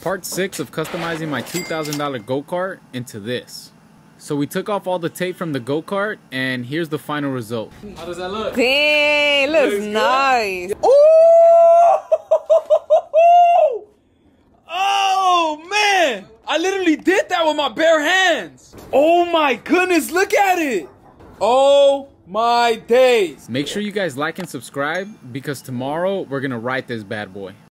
Part 6 of customizing my $2,000 go-kart into this. So we took off all the tape from the go-kart, and here's the final result. How does that look? Dang, looks nice. Oh man, I literally did that with my bare hands. Oh my goodness, look at it. Oh my days. Make sure you guys like and subscribe, because tomorrow we're gonna ride this bad boy.